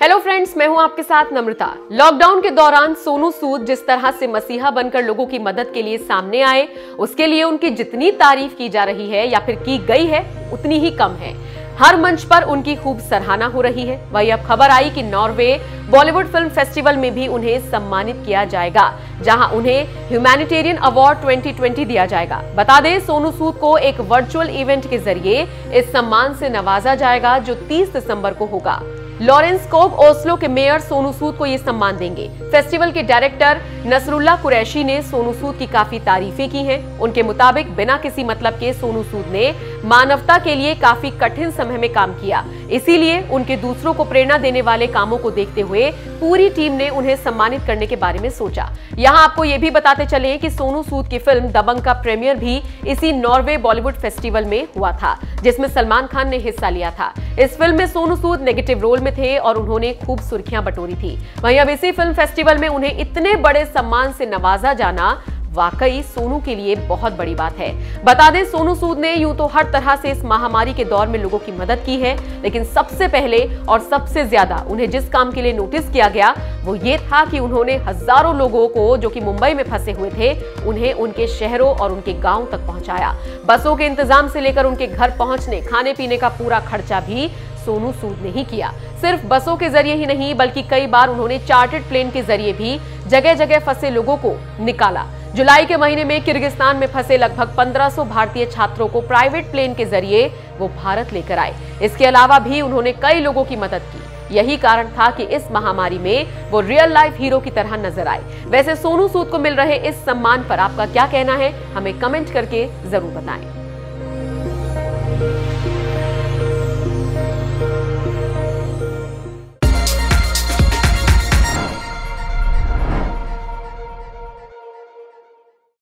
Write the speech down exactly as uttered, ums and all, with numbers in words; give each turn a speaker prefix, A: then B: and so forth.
A: Hello friends, मैं हूं आपके साथ नम्रता। लॉकडाउन के दौरान सोनू सूद जिस तरह से मसीहा बनकर लोगों की मदद के लिए सामने आए, उसके लिए उनकी जितनी तारीफ की जा रही है या फिर की गई है उतनी ही कम है। हर मंच पर उनकी खूब सराहना हो रही है। वही अब खबर आई कि नॉर्वे बॉलीवुड फिल्म फेस्टिवल में भी उन्हें सम्मानित किया जाएगा, जहां उन्हें ह्यूमैनिटेरियन अवार्ड ट्वेंटी ट्वेंटी दिया जाएगा। बता दें, सोनू सूद को एक वर्चुअल इवेंट के जरिए इस सम्मान से नवाजा जाएगा, जो तीस दिसंबर को होगा। लॉरेंस कोग ओस्लो के मेयर सोनू सूद को ये सम्मान देंगे। फेस्टिवल के डायरेक्टर नसरुल्ला कुरैशी ने सोनू सूद की काफी तारीफें की हैं। उनके मुताबिक बिना किसी मतलब के सोनू सूद ने मानवता के लिए काफी कठिन समय में काम किया, इसीलिए उनके दूसरों को प्रेरणा देने वाले कामों को देखते हुए पूरी टीम ने उन्हें सम्मानित करने के बारे में सोचा। यहाँ आपको ये भी बताते चले कि सोनू सूद की फिल्म दबंग का प्रीमियर भी इसी नॉर्वे बॉलीवुड फेस्टिवल में हुआ था, जिसमें सलमान खान ने हिस्सा लिया था। इस फिल्म में सोनू सूद नेगेटिव रोल में थे और उन्होंने खूब सुर्खियां बटोरी थी। वहीं अब इसी फिल्म फेस्टिवल में उन्हें इतने बड़े सम्मान से नवाजा जाना वाकई सोनू के लिए बहुत बड़ी बात है। बता दें, सोनू सूद ने यूं तो हर तरह से इस महामारी के दौर में लोगों की मदद की है, लेकिन सबसे पहले और सबसे ज्यादा उन्हें जिस काम के लिए नोटिस किया गया वो ये था कि उन्होंने हजारों लोगों को जो कि मुंबई में फंसे हुए थे, उन्हें उनके शहरों और उनके गांव तक पहुंचाया। बसों के इंतजाम से लेकर उनके घर पहुंचने, खाने पीने का पूरा खर्चा भी सोनू सूद ने ही किया। सिर्फ बसों के जरिए ही नहीं, बल्कि कई बार उन्होंने चार्टर्ड प्लेन के जरिए भी जगह जगह फंसे लोगों को निकाला। जुलाई के महीने में किर्गिस्तान में फंसे लगभग पंद्रह सौ भारतीय छात्रों को प्राइवेट प्लेन के जरिए वो भारत लेकर आए। इसके अलावा भी उन्होंने कई लोगों की मदद की। यही कारण था कि इस महामारी में वो रियल लाइफ हीरो की तरह नजर आए। वैसे सोनू सूद को मिल रहे इस सम्मान पर आपका क्या कहना है, हमें कमेंट करके जरूर बताएं।